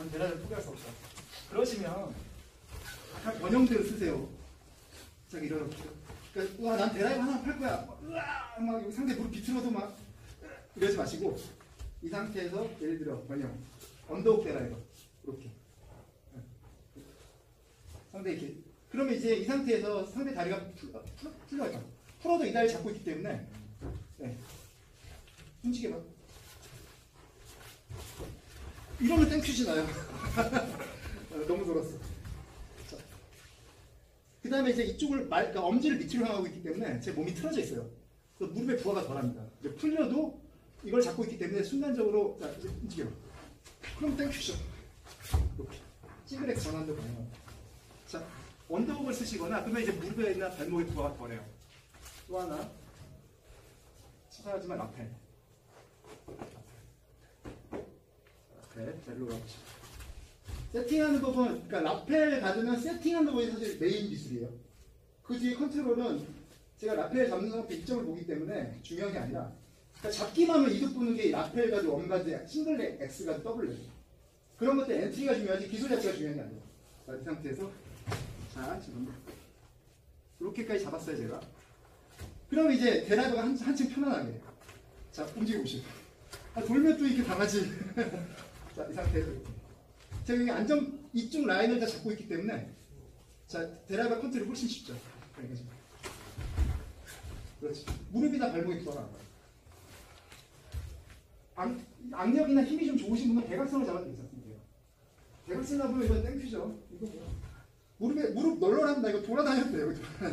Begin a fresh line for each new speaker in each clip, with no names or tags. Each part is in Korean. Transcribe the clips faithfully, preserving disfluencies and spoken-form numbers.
전 대라를 포기할 수 없다. 그러시면 각 원형대로 쓰세요. 자, 일어나보세요. 그러니까 와, 난 대라이브 하나 팔 거야. 으아! 막 여기 상대 무릎 비틀어도 막 이러지 마시고 이 상태에서 예를 들어 원형 언더옥 대라이브 이렇게 상대 이렇게 그러면 이제 이 상태에서 상대 다리가 풀, 풀, 풀려요. 풀어도 이 다리 잡고 있기 때문에 네. 움직여봐. 이러면 땡큐지 나요. 너무 돌았어. 그 다음에 이제 이쪽을 말, 그러니까 엄지를 밑으로 향하고 있기 때문에 제 몸이 틀어져 있어요. 그래서 무릎에 부하가 덜합니다. 이제 풀려도 이걸 잡고 있기 때문에 순간적으로 자, 이제 움직여요. 그럼 땡큐죠. 이렇게 찌그렉 전환도 가능해요. 자, 언더옥을 쓰시거나 그러면 이제 무릎에 있는 발목에 부하가 덜해요. 또 하나 치사하지만 라펠. 라펠 자, 일로 가보시죠. 세팅하는 법은 그러니까 라펠 받으면 세팅하는 법이 사실 메인 기술이에요. 그 뒤에 컨트롤은 제가 라펠 잡는 상태 이점을 보기 때문에 중요한 게 아니라 그러니까 잡기만 하면 이득 보는 게 라펠 가드, 원 가드, 싱글 렉, X 가드, 더블 렉 그런 것들 엔트리가 중요하지 기술 자체가 중요한 게 아니에요. 자, 이 상태에서 자 지금 이렇게까지 잡았어요 제가. 그럼 이제 대라이브가 한, 한층 편안하게 자 움직여보시죠. 아, 돌면 또 이렇게 당하지. 자, 이 상태에서 이렇게. 제가 여기 안정 이쪽 라인을 다 잡고 있기 때문에 자 대라이브 컨트롤이 훨씬 쉽죠. 그러니까 그렇지. 무릎이나 발목이 돌아가요. 악, 악력이나 힘이 좀 좋으신 분은 대각선을 잡아도 괜찮습니다. 대각선 잡으면 이건 땡큐죠. 이거 뭐야? 무릎에 무릎 널널합니다. 이거 돌아다녀도 돼요.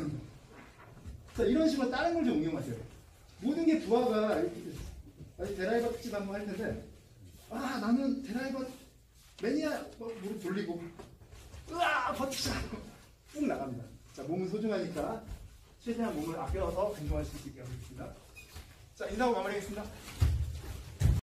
자 이런 식으로 다른 걸 좀 응용하세요. 모든 게 부하가 아직 대라이버 특집 한번 할 텐데 아 나는 대라이버 매니아 뭐, 무릎 돌리고 으아 버티자 쭉 나갑니다. 자 몸은 소중하니까 최대한 몸을 아껴서 운동할 수 있게 하겠습니다. 자 인사하고 마무리하겠습니다.